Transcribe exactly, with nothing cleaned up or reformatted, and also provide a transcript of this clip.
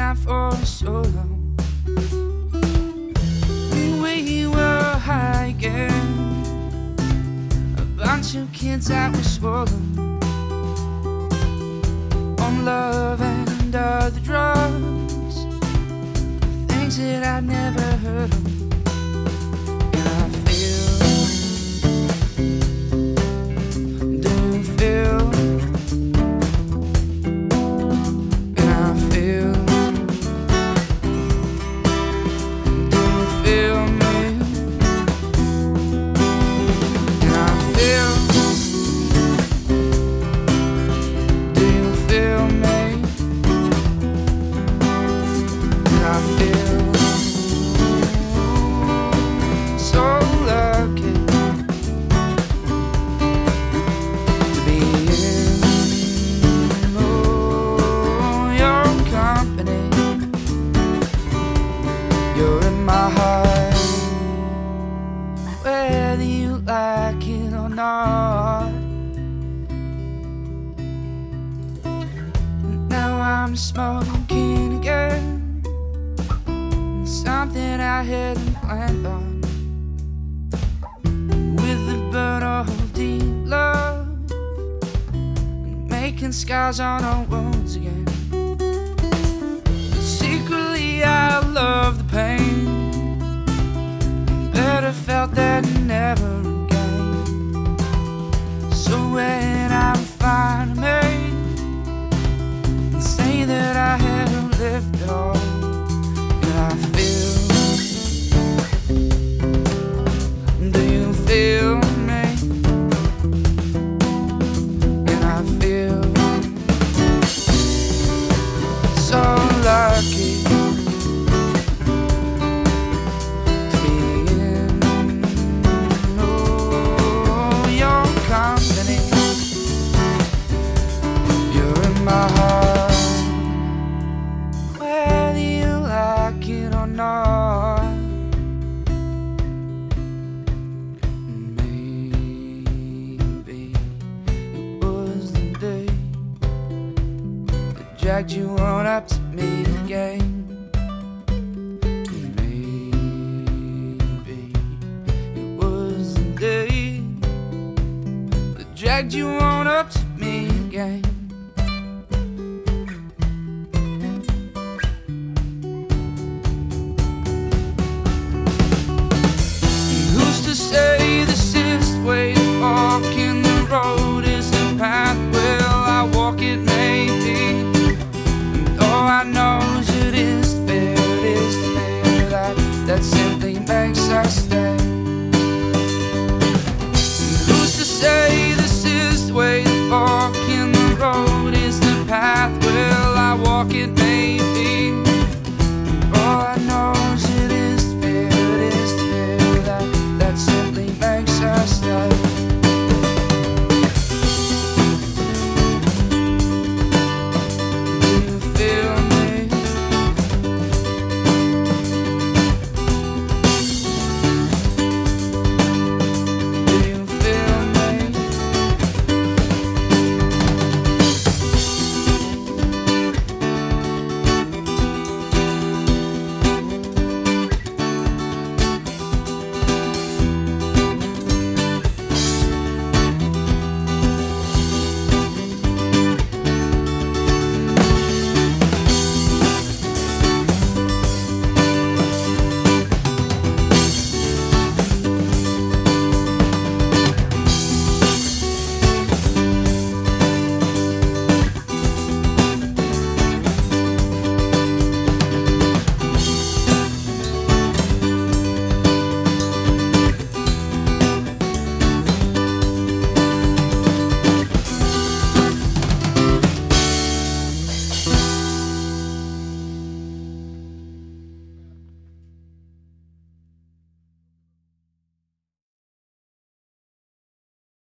out for so long. We were hiking, a bunch of kids that were swollen on love and other drugs, things that I'd never heard of. And I feel, do you feel? And I feel, do you feel me? And I feel, do you feel me? And I feel so lucky to be in oh, your company. You're in my heart, whether you like it or not. Now I'm smoking again, something I hadn't planned on, with the burn of deep love and making scars on our wounds again. But secretly I love the pain, better felt that never again. So when I'm finally made and say that I haven't lived it all, and I feel, do you feel me? And I feel so lucky to be in oh, your company. You're in my heart, whether you like it or not. Maybe it was the day that dragged you on up to me again. Maybe it was the day that dragged you on up to